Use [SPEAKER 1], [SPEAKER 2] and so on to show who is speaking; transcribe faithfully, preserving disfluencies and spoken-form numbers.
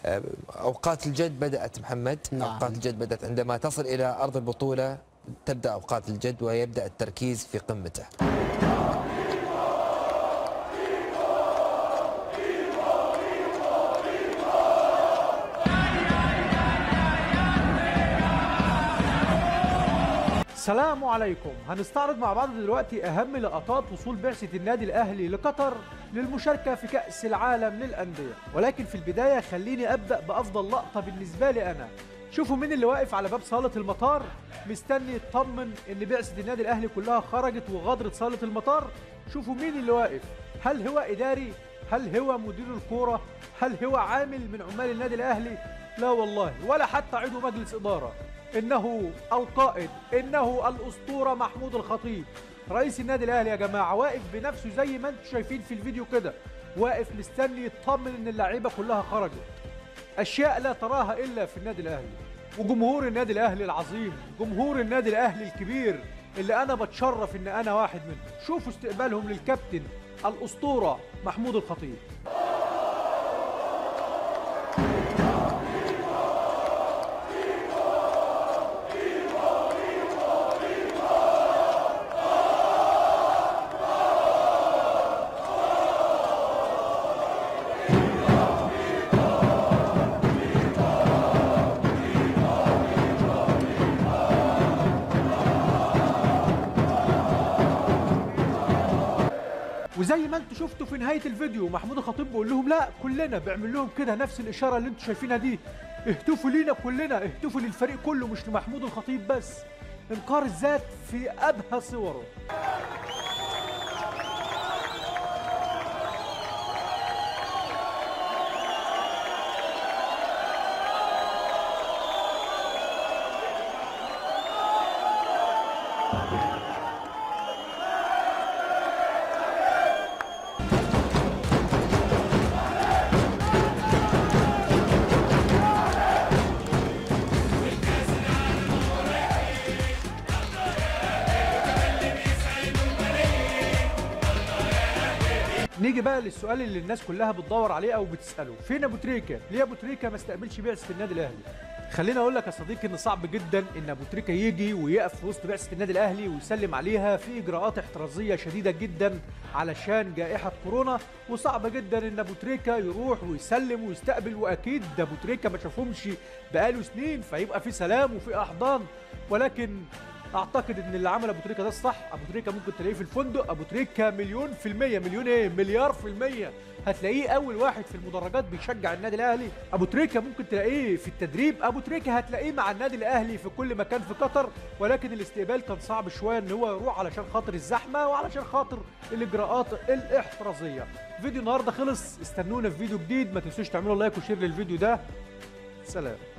[SPEAKER 1] أوقات الجد بدأت محمد. نعم. أوقات الجد بدأت عندما تصل إلى أرض البطولة، تبدأ أوقات الجد ويبدأ التركيز في قمته.
[SPEAKER 2] السلام عليكم. هنستعرض مع بعض دلوقتي أهم لقطات وصول بعثة النادي الأهلي لقطر للمشاركة في كأس العالم للأندية، ولكن في البداية خليني أبدأ بأفضل لقطة بالنسبة لي أنا. شوفوا مين اللي واقف على باب صالة المطار مستني يطمن إن بعثة النادي الأهلي كلها خرجت وغادرت صالة المطار. شوفوا مين اللي واقف، هل هو إداري؟ هل هو مدير الكورة؟ هل هو عامل من عمال النادي الأهلي؟ لا والله، ولا حتى عضو مجلس إدارة. إنه القائد، إنه الأسطورة محمود الخطيب رئيس النادي الأهلي يا جماعة، واقف بنفسه زي ما انتم شايفين في الفيديو كده، واقف مستني يطمن إن اللعيبة كلها خرجت. أشياء لا تراها إلا في النادي الأهلي. وجمهور النادي الأهلي العظيم، جمهور النادي الأهلي الكبير اللي أنا بتشرف إن أنا واحد منهم. شوفوا استقبالهم للكابتن الأسطورة محمود الخطيب. وزي ما انتم شفتوا في نهايه الفيديو محمود الخطيب بيقول لهم لا كلنا، بيعمل لهم كده نفس الاشاره اللي انتم شايفينها دي، اهتفوا لينا كلنا، اهتفوا للفريق كله مش لمحمود الخطيب بس. انكار الذات في ابهى صوره. نيجي بقى للسؤال اللي الناس كلها بتدور عليه او بتساله، فين ابو تريكه؟ ليه ابو تريكه ما استقبلش بعثه النادي الاهلي؟ خليني اقول لك يا صديقي ان صعب جدا ان ابو تريكه يجي ويقف في وسط بعثه النادي الاهلي ويسلم عليها في اجراءات احترازيه شديده جدا علشان جائحه كورونا، وصعب جدا ان ابو تريكه يروح ويسلم ويستقبل، واكيد ده ابو تريكه ما شافهمش بقاله سنين، فيبقى في سلام وفي احضان. ولكن اعتقد ان اللي عمل ابو تريكه ده الصح. ابو تريكه ممكن تلاقيه في الفندق، ابو تريكه مليون في الميه، مليون ايه، مليار في الميه هتلاقيه اول واحد في المدرجات بيشجع النادي الاهلي. ابو تريكه ممكن تلاقيه في التدريب، ابو تريكه هتلاقيه مع النادي الاهلي في كل مكان في قطر. ولكن الاستقبال كان صعب شويه ان هو يروح علشان خاطر الزحمه وعلشان خاطر الاجراءات الاحترازيه. فيديو النهارده خلص، استنونا في فيديو جديد، ما تنسوش تعملوا لايك وشير للفيديو ده. سلام.